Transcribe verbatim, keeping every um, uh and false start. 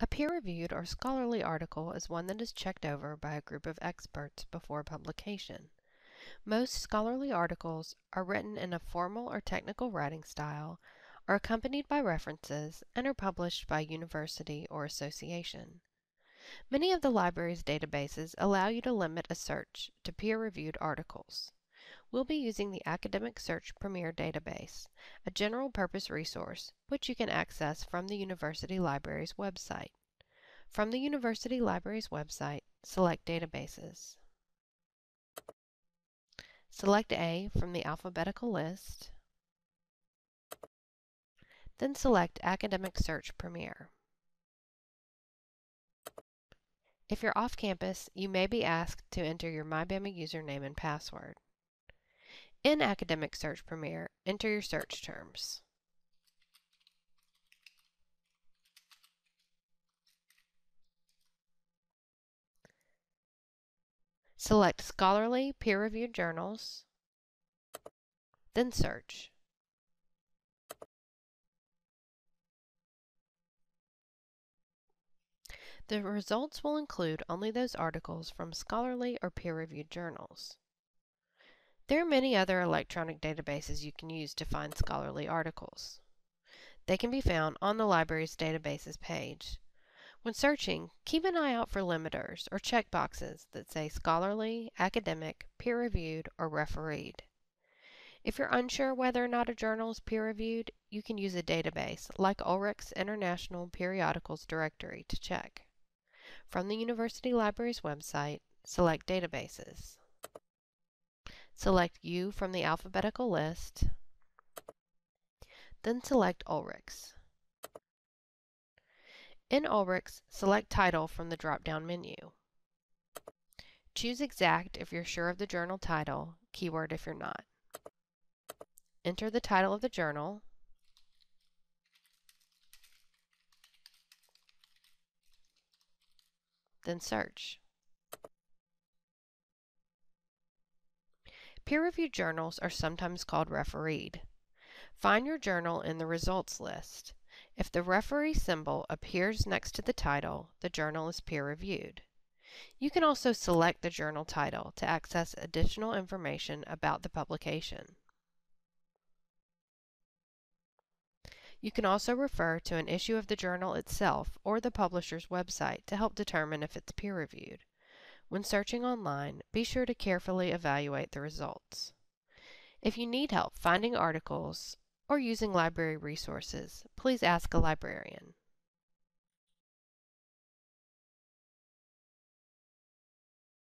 A peer-reviewed or scholarly article is one that is checked over by a group of experts before publication. Most scholarly articles are written in a formal or technical writing style, are accompanied by references, and are published by university or association. Many of the library's databases allow you to limit a search to peer-reviewed articles. We'll be using the Academic Search Premier database, a general-purpose resource which you can access from the University Library's website. From the University Library's website, select Databases. Select A from the alphabetical list, then select Academic Search Premier. If you're off campus, you may be asked to enter your MyBama username and password. In Academic Search Premier, enter your search terms. Select Scholarly Peer-Reviewed Journals, then search. The results will include only those articles from scholarly or peer-reviewed journals. There are many other electronic databases you can use to find scholarly articles. They can be found on the library's databases page. When searching, keep an eye out for limiters or checkboxes that say scholarly, academic, peer-reviewed, or refereed. If you're unsure whether or not a journal is peer-reviewed, you can use a database like Ulrich's International Periodicals Directory to check. From the University Library's website, select Databases. Select U from the alphabetical list, then select Ulrich's. In Ulrich's, select Title from the drop-down menu. Choose Exact if you're sure of the journal title, Keyword if you're not. Enter the title of the journal, then search. Peer-reviewed journals are sometimes called refereed. Find your journal in the results list. If the referee symbol appears next to the title, the journal is peer-reviewed. You can also select the journal title to access additional information about the publication. You can also refer to an issue of the journal itself or the publisher's website to help determine if it's peer-reviewed. When searching online, be sure to carefully evaluate the results. If you need help finding articles or using library resources, please ask a librarian.